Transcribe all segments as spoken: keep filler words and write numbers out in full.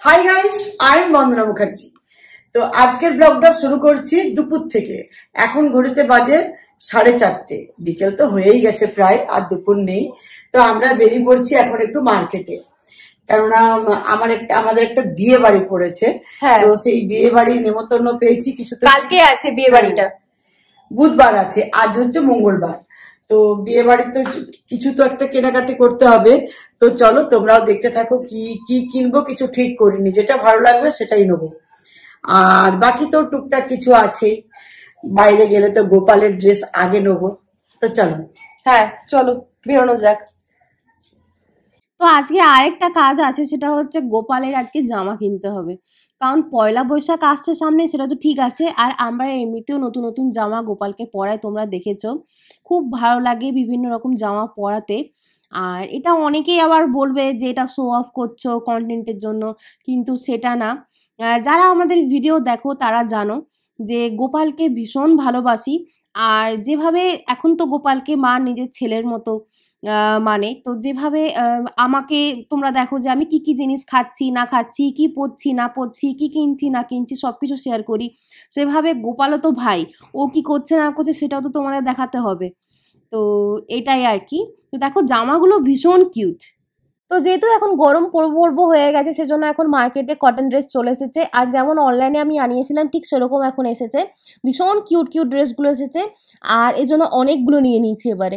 High guys, I am Bandana Mukherjee. তো আজকের ব্লগটা শুরু করছি দুপুর থেকে। এখন ঘড়িতে বাজে সাড়ে চারটে, বিকেল তো হয়েই গেছে প্রায়, আর দুপুর নেই। তো আমরা বেরিয়ে পড়ছি এখন একটু মার্কেটে, কেননা আমার একটা আমাদের একটা বিয়ে বাড়ি পড়েছে। তো সেই বিয়ে বাড়ির নেমন্তন্ন পেয়েছি কিছু। তো কালকে আছে বিয়ে বাড়িটা, বুধবার আছে, আজ হচ্ছে মঙ্গলবার। তো বিয়ে বাড়ির তো কিছু তো একটা কেনাকাটি করতে হবে। তো চলো তোমরাও দেখতে থাকো কি কি কিনবো, কিছু ঠিক করিনি, যেটা ভালো লাগবে সেটাই নেবো। আর বাকি তো টুকটাক কিছু আছে, বাইরে গেলে তো গোপালের ড্রেস আগে নেবো। তো চলো, হ্যাঁ চলো বেরোনো যাক। তো আজকে আরেকটা কাজ আছে, সেটা হচ্ছে গোপালের আজকে জামা কিনতে হবে, কারণ পয়লা বৈশাখ আসছে সামনে, সেটা তো ঠিক আছে। আর আমরা এমনিতেও নতুন নতুন জামা গোপালকে পরাই, তোমরা দেখেছো, খুব ভালো লাগে বিভিন্ন রকম জামা পরাতে। আর এটা অনেকেই আবার বলবে যে এটা শো অফ করছো কন্টেন্টের জন্য, কিন্তু সেটা না। যারা আমাদের ভিডিও দেখো তারা জানো যে গোপালকে ভীষণ ভালোবাসি। আর যেভাবে এখন তো গোপালকে মা নিজের ছেলের মতো মানে, তো যেভাবে আমাকে তোমরা দেখো যে আমি কি কি জিনিস খাচ্ছি না খাচ্ছি, কি পরছি না পরছি, কি কিনছি না কিনছি, সবকিছু শেয়ার করি, সেভাবে গোপালও তো ভাই, ও কি করছে না করছে সেটাও তো তোমাদের দেখাতে হবে। তো এটাই আর কি। তো দেখো জামাগুলো ভীষণ কিউট। তো যেহেতু এখন গরম পড়বো হয়ে গেছে, সেজন্য এখন মার্কেটে কটন ড্রেস চলে এসেছে। আর যেমন অনলাইনে আমি আনিয়েছিলাম ঠিক সেরকম এখন এসেছে, ভীষণ কিউট কিউট ড্রেসগুলো এসেছে। আর এই জন্য অনেকগুলো নিয়ে নিয়েছি এবারে।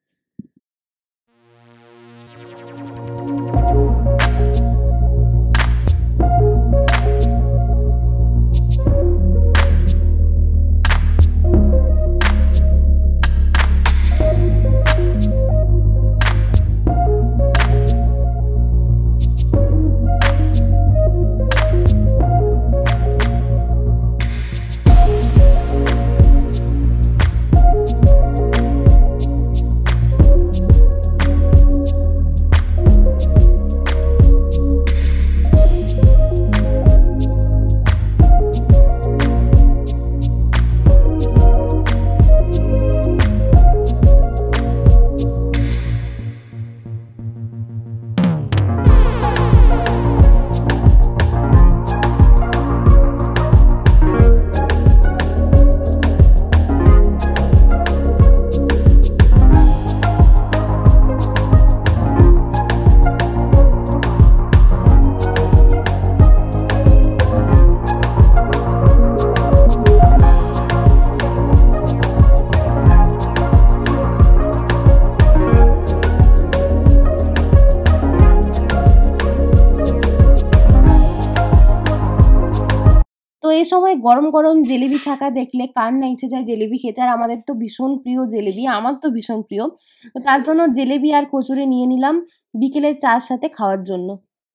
তো এই সময় গরম গরম জিলিপি ছাকা দেখলে কার না ইচ্ছে যায় জিলিপি খেতে। আর আমাদের তো ভীষণ প্রিয় জিলিপি, আমার তো ভীষণ প্রিয়। তো তার জন্য জিলিপি আর কচুরি নিয়ে নিলাম বিকেলে চার সাথে খাওয়ার জন্য।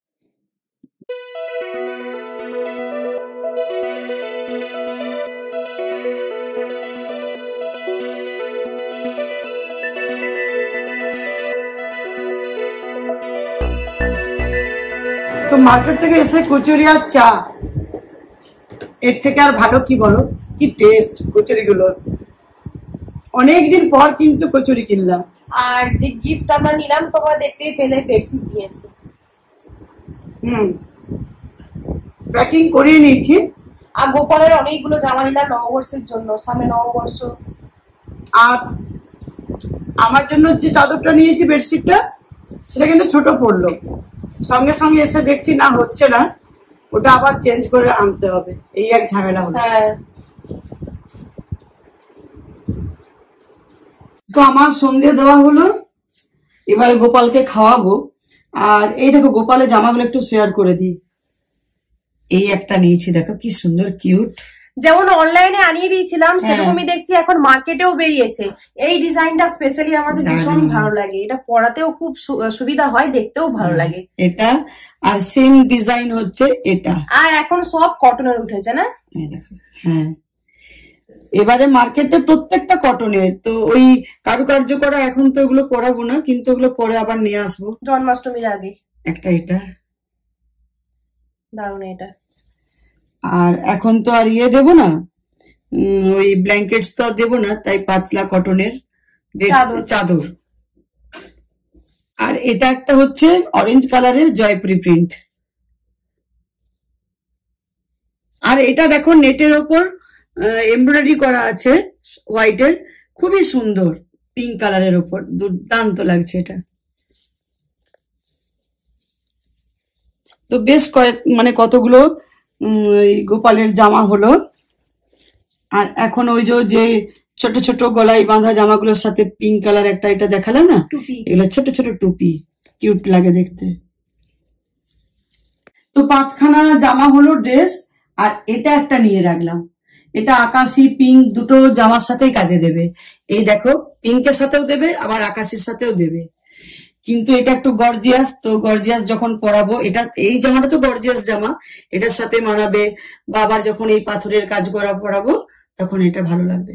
তো মার্কেট থেকে এসে কচুরি আর চা, এর থেকে আর ভালো কি বলো, কি টেস্ট কচুরি গুলো। অনেকদিন পর কিন্তু কচুরি কিনলাম। আর যে গিফট আমরা নিলাম তোমরা দেখতেই পেলে, বেডশিট নিয়েছি। হুম, প্যাকিং করিয়ে নিয়েছি। আর গোপালের অনেকগুলো জামা নিলাম নববর্ষের জন্য, সামনে নববর্ষ। আর আমার জন্য যে চাদরটা নিয়েছি বেডশিটটা, সেটা কিন্তু ছোট পড়লো, সঙ্গে সঙ্গে এসে দেখছি না হচ্ছে না, ওটা আবার চেঞ্জ করে আনতে হবে, এই এক ঝামেলা হলো। হ্যাঁ, তো আমার সন্ধে দেওয়া হলো, এবারে গোপালকে খাওয়াবো। আর এই দেখো গোপালের জামাগুলো একটু শেয়ার করে দিই। এই একটা নিয়েছি, দেখো কি সুন্দর কিউট, যেমন অনলাইনে আনিয়ে দিয়েছিলাম সেরকমই দেখছি এখন মার্কেটেও বেরিয়েছে। এই ডিজাইনটা স্পেশালি আমাদের ভীষণ ভালো লাগে, এটা পরাতেও খুব সুবিধা হয়, দেখতেও ভালো লাগে এটা। আর সেম ডিজাইন হচ্ছে এটা, আর এখন সব কটনের উঠেছে না, এই দেখো। হ্যাঁ, এবারে মার্কেটে প্রত্যেকটা কটনের, তো ওই কারুকার্য করা এখন তো ওগুলো পরাবো না, কিন্তু ওগুলো পরে আবার নিয়ে আসবো জন্মাষ্টমীর আগে। একটা এটা দারুণ এটা। আর এখন তো আর ইয়ে দেবো না, ওই ব্ল্যাঙ্কেটস তো আর দেবো না, তাই পাতলা কটনের চাদর। আর এটা একটা হচ্ছে অরেঞ্জ কালারের জয়পুরি প্রিন্ট, আর এটা দেখো নেটের ওপর এমব্রয়ডারি করা আছে হোয়াইটের, খুবই সুন্দর, পিঙ্ক কালারের ওপর দুর্দান্ত লাগছে এটা। তো বেশ কয়েক মানে কতগুলো গোপালের জামা হলো। আর এখন ওই যে ছোট ছোট গলায় বাঁধা জামাগুলোর সাথে পিঙ্ক কালার একটা এটা দেখালাম না, এগুলো ছোট ছোট টুপি, কিউট লাগে দেখতে। তো পাঁচখানা জামা হলো ড্রেস, আর এটা একটা নিয়ে রাখলাম, এটা আকাশি পিঙ্ক দুটো জামার সাথেই কাজে দেবে। এই দেখো পিঙ্কের সাথেও দেবে আবার আকাশির সাথেও দেবে, কিন্তু এটা একটু গর্জিয়াস, তো গর্জিয়াস যখন পরাবো, এটা এই জামাটা তো গর্জিয়াস জামা, এটার সাথে মানাবে, বা আবার যখন এই পাথরের কাজ করা পরাবো তখন এটা ভালো লাগবে।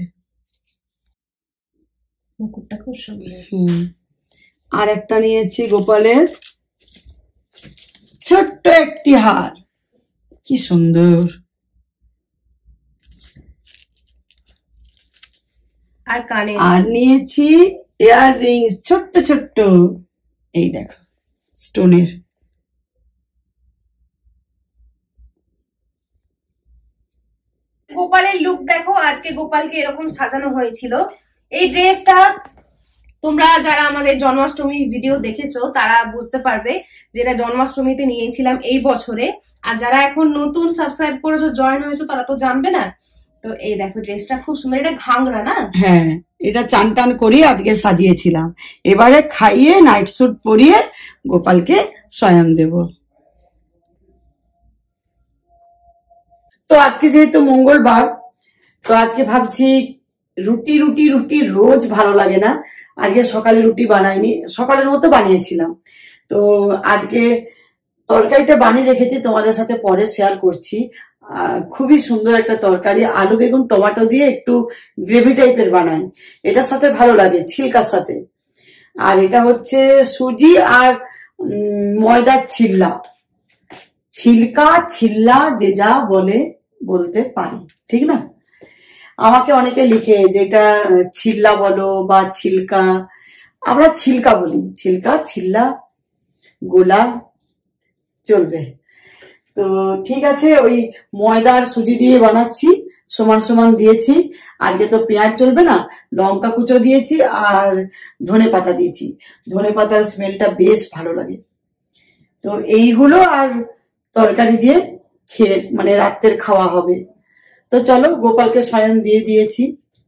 মুকুটটা খুব সুন্দর। হুম, আর একটা নিয়েছি গোপালের ছোট্ট একটি হার, কি সুন্দর। আর কানে আর নিয়েছি ইয়ার রিংস ছোট্ট ছোট্ট, এই দেখো স্টোনের। গোপালের লুক দেখো, আজকে গোপালকে এরকম সাজানো হয়েছিল। এই ড্রেসটা তোমরা যারা আমাদের জন্মাষ্টমী ভিডিও দেখেছো তারা বুঝতে পারবে, যেটা জন্মাষ্টমীতে নিয়েছিলাম এই বছরে। আর যারা এখন নতুন সাবস্ক্রাইব করেছো, জয়েন হয়েছো, তারা তো জানবে না। তো এই দেখো ড্রেসটা খুব সুন্দর, এটা ঘাংরা না? হ্যাঁ, এটা চান টান করিয়ে আজকে সাজিয়েছিলাম, এবারে খাইয়ে নাইট স্যুট পরিয়ে গোপালকে শয়ন দেব। তো আজকে যেহেতু মঙ্গলবার, তো আজকে ভাবছি রুটি রুটি রুটি রোজ ভালো লাগে না, আজকে সকালে রুটি বানাইনি, সকালের মতো বানিয়েছিলাম। তো আজকে তরকারিটা বানিয়ে রেখেছি, তোমাদের সাথে পরে শেয়ার করছি। খুবই সুন্দর একটা তরকারি, আলু বেগুন টমেটো দিয়ে একটু গ্রেভি টাইপের বানাই, এটার সাথে ভালো লাগে ছিলকার সাথে। আর এটা হচ্ছে সুজি আর ময়দার ছিল্লা, ছিলকা ছিল্লা যে যা বলে বলতে পারি, ঠিক না? আমাকে অনেকে লিখে যে এটা ছিল্লা বলো বা ছিলকা, আমরা ছিলকা বলি, ছিলকা ছিল্লা গোলা চলবে। তো ঠিক আছে, ওই ময়দা আর সুজি দিয়ে বানাচ্ছি, সমান সমান দিয়েছি। আজকে তো পেঁয়াজ চলবে না, লঙ্কা কুচো দিয়েছি আর ধনে পাতা দিয়েছি, ধনে পাতার স্মেলটা বেশ ভালো লাগে। তো এইগুলো আর তরকারি দিয়ে খেয়ে মানে রাত্রের খাওয়া হবে। তো চলো, গোপালকে শয়ন দিয়ে দিয়েছি।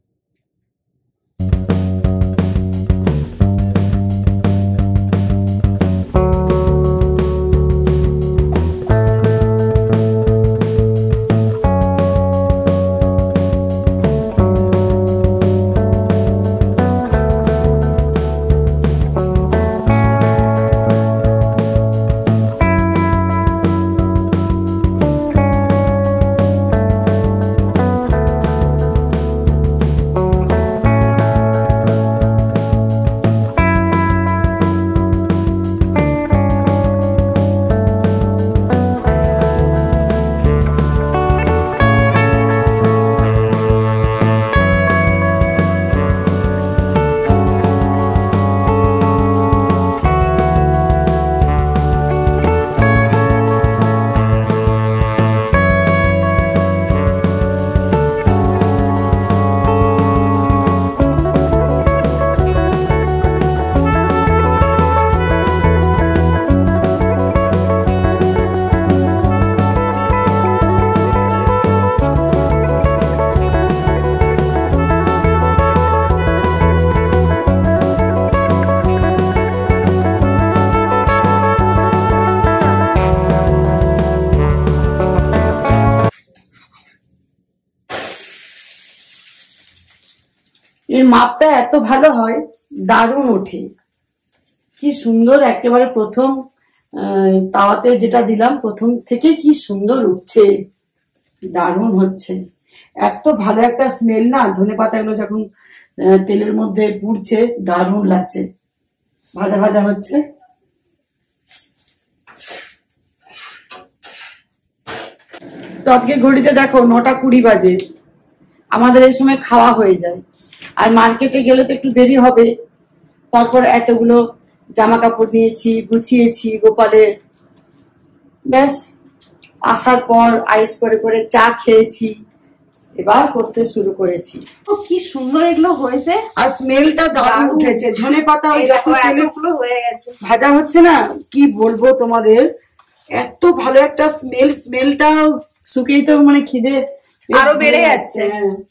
এর মাপটা এত ভালো হয়, দারুণ ওঠে, কি সুন্দর একেবারে প্রথম তাওয়াতে যেটা দিলাম প্রথম থেকে কি সুন্দর উঠছে, দারুণ হচ্ছে। এত ভালো একটা স্মেল না, ধনে পাতাগুলো যখন তেলের মধ্যে পুড়ছে দারুণ লাগছে, ভাজা ভাজা হচ্ছে। তো আজকে ঘড়িতে দেখো নটা কুড়ি বাজে, আমাদের এই সময় খাওয়া হয়ে যায়। আর মার্কেটে গেলে তো একটু দেরি হবে। তারপর এতগুলো জামা কাপড় নিয়েছি, গুছিয়েছি গোপালের, ব্যাস আসার পর আইস করে করে চা খেয়েছি, এবার করতে শুরু করেছি। তো কি সুন্দর এগুলো হয়েছে, আর স্মেলটা দারুণ উঠেছে। ধনে পাতা ওই যখন তেলগুলো হয়ে গেছে ভাজা হচ্ছে না, কি বলবো তোমাদের, এত ভালো একটা স্মেল, স্মেলটা শুকেই তো মানে খিদে আরো বেড়ে যাচ্ছে।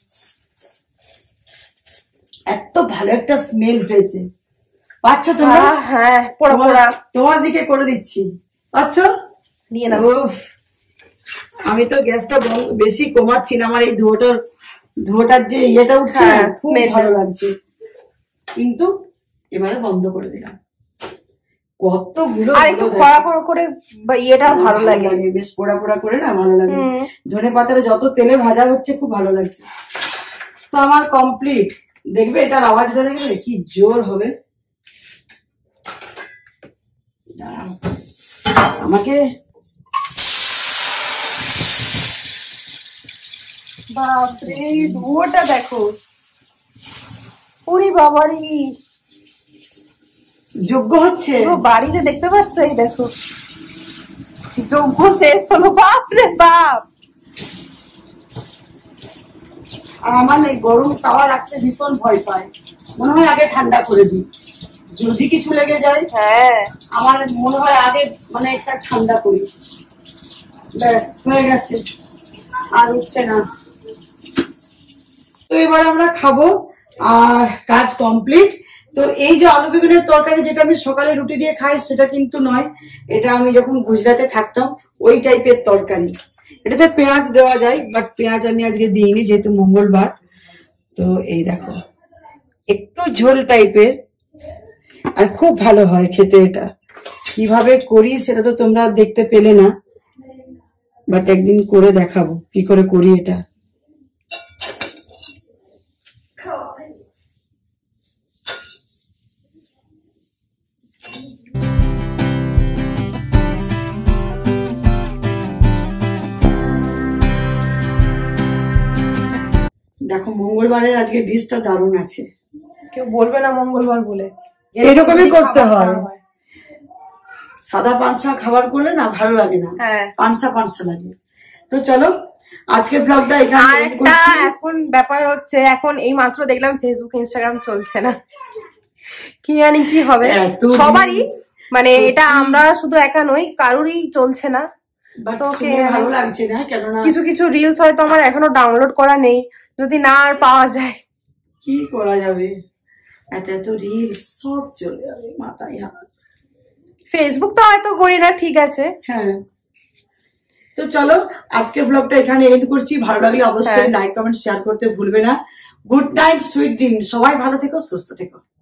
এত ভালো একটা স্মেল হয়েছে, পাচ্ছ তোমরা? হ্যাঁ, পোড়া পোড়া তোমার দিকে করে দিচ্ছি, পাচ্ছ? নিয়ে নাও। আমি তো গ্যাসটা বেশি কমাচ্ছি না, আমার এই ধোঁয়াটার ধোঁয়াটার যে ইয়েটা উঠছে খুব ভালো লাগছে, কিন্তু এবারে বন্ধ করে দিলাম। কতগুলো আর একটু কড়া কড়া করে ইয়েটা ভালো লাগে, বেশ পোড়া পোড়া করে না ভালো লাগে। ধনে পাতাটা যত তেলে ভাজা হচ্ছে খুব ভালো লাগছে। তো আমার কমপ্লিট। দেখবে এটার আওয়াজটা, দেখবে কি জোর হবে। দাঁড়াও, আমাকে বাপরে ধোঁয়াটা দেখো, ওরে বাবারি, যজ্ঞ হচ্ছে বাড়িতে, দেখতে পাচ্ছ? এই দেখো যজ্ঞ শেষ হলো। বাপরে বাপ। আর আমার এই গরম তাওয়া রাখতে ভীষণ ভয় পায়, মনে হয় আগে ঠান্ডা করে দিই, যদি কিছু লেগে যায়। হ্যাঁ, আমার মনে হয় আগে মানে একটা ঠান্ডা করি। ব্যাস হয়ে গেছে, আর উঠছে না। তো এবার আমরা খাবো, আর কাজ কমপ্লিট। তো এই যে আলু বেগুনের তরকারি, যেটা আমি সকালে রুটি দিয়ে খাই, সেটা কিন্তু নয়, এটা আমি যখন গুজরাটে থাকতাম ওই টাইপের তরকারি। এটাতে পেঁয়াজ দেওয়া যায়, বাট পেঁয়াজ আমি আজকে দিইনি যেহেতু মঙ্গলবার। তো এই দেখো, একটু ঝোল টাইপের, আর খুব ভালো হয় খেতে। এটা কিভাবে করি সেটা তো তোমরা দেখতে পেলে না, বাট একদিন করে দেখাবো কি করে করি এটা। দেখো মঙ্গলবারের আজকে ডিশটা দারুণ আছে, কেউ বলবে না মঙ্গলবার বলে। এরকমই করতে হয়, সাদা পাঁচশা খাবার করলে না ভালো লাগে না, পাঁচশা পাঁচশা লাগে। তো চলো আজকের ব্লগটা এখানে করছি। এখন ব্যাপার হচ্ছে, এখন এই মাত্র দেখলাম ফেসবুক ইনস্টাগ্রাম চলছে না, কি জানি কি হবে সবারই, মানে এটা আমরা শুধু একা নই, কারোরই চলছে না। ভালো লাগছে না, কেননা কিছু কিছু রিলস হয়তো আমার এখনো ডাউনলোড করা নেই, যদি না আর পাওয়া যায় কি করা যাবে, এত এত রিলস সব চলে যাবে মাথায় হাত। ফেসবুক তো হয়তো করি না, ঠিক আছে। হ্যাঁ, তো চলো আজকের ব্লগটা এখানে এন্ড করছি। ভালো লাগলে অবশ্যই লাইক কমেন্ট শেয়ার করতে ভুলবে না। গুড নাইট, সুইট ড্রিম, সবাই ভালো থেকো, সুস্থ থেকো।